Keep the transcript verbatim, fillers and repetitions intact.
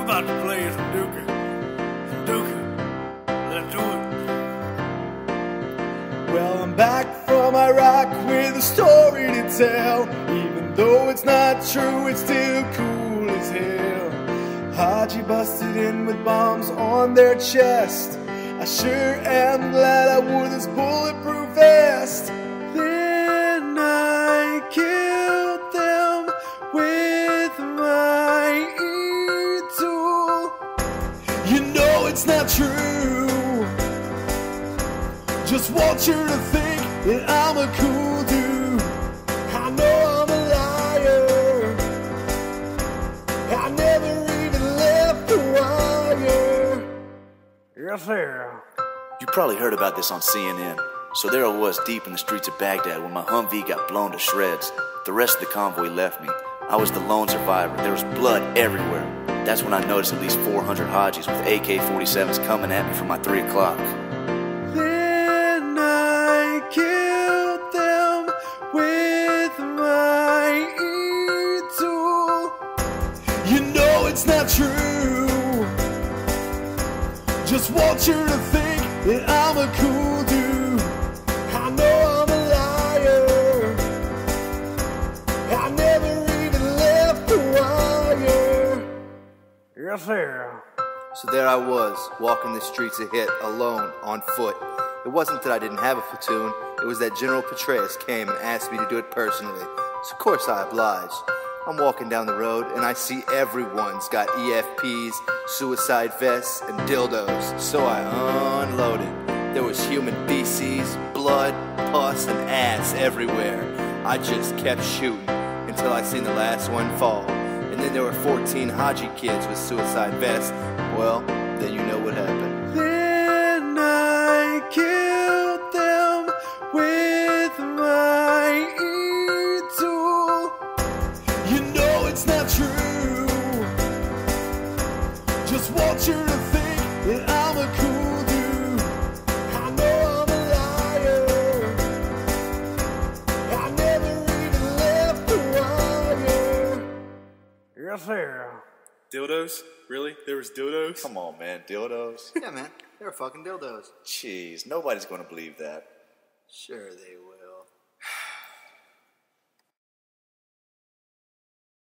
about to play you some Duka. Some Duka. Let's do it. Well, I'm back from Iraq with a story to tell. Even though it's not true, it's still cool as hell. Haji busted in with bombs on their chest. I sure am glad I wore this bulletproof vest. Then I killed them with my e-tool. You know it's not true. Just want you to think that I'm a cool dude. I know I'm a liar. I never even left the wire. Yes, sir. You probably heard about this on C N N. So there I was deep in the streets of Baghdad when my Humvee got blown to shreds. The rest of the convoy left me. I was the lone survivor. There was blood everywhere. That's when I noticed at least four hundred Hajis with A K forty-sevens coming at me from my three o'clock. Then I killed them with my e-tool. You know it's not true. Just want you to think that I'm a cool dude. I know I'm a liar. I never even left the wire. Yes, sir. So there I was, walking the streets of Hit, alone, on foot. It wasn't that I didn't have a platoon, it was that General Petraeus came and asked me to do it personally. So of course I obliged. I'm walking down the road and I see everyone's got E F Ps, suicide vests, and dildos. So I unloaded. There was human feces, blood, pus, and ass everywhere. I just kept shooting until I seen the last one fall. And then there were fourteen Haji kids with suicide vests. Well, then you know what happened. Then I killed them with my e-tool. You know it's not true. Just want you to think that I'm a cool dude. I know I'm a liar. I never even left the wire. Yes, sir. Dildos? Really? There was dildos? Come on, man. Dildos? Yeah, man, they were fucking dildos. Jeez, nobody's gonna believe that. Sure they were.